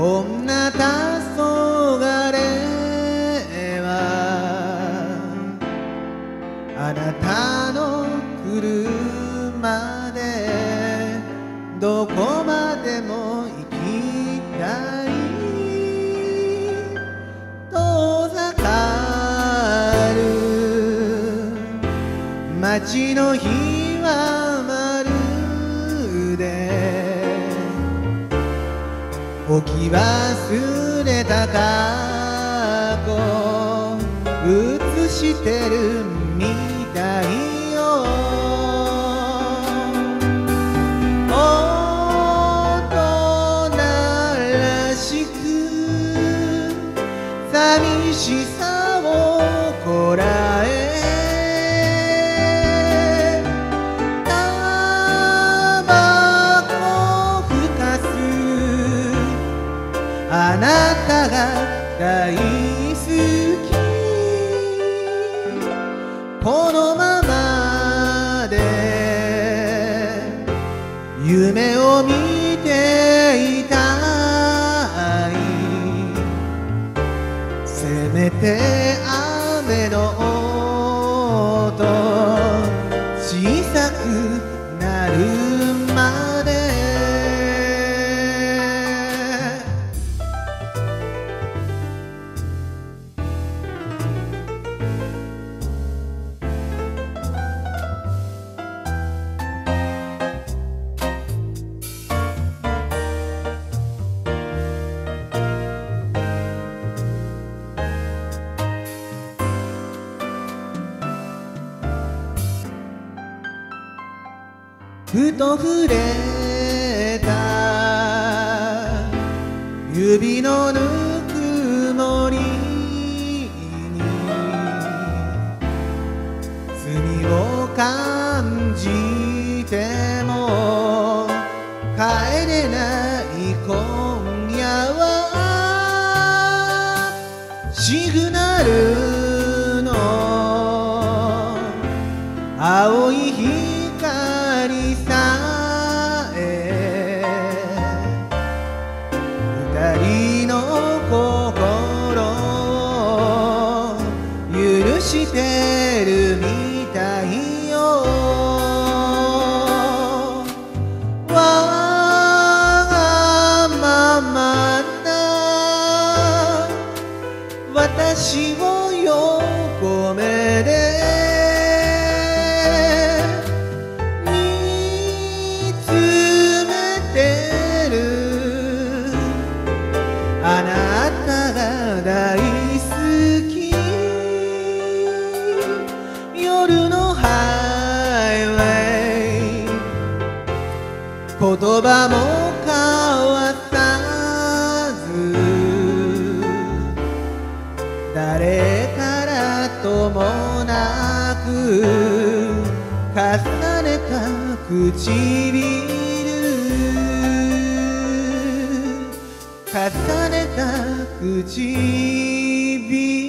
こんな黄昏はあなたの車でどこまでも行きたい。遠ざかる街の日はまるで置き忘れた過去映してるみたいよ。大人らしく寂しさをこらえタバコふかすあなたが大好き。このままで夢を見ていたい。せめて雨の音小さくなるまで。ふと触れた指のぬくもりに罪を感じても帰れない今夜はシグナルの青い光さえ二人の心を許してるみたいよ。わがままな私を横目であなたが大好き。夜のハイウェイ言葉も交わさず誰からともなく重ねた唇重ねた唇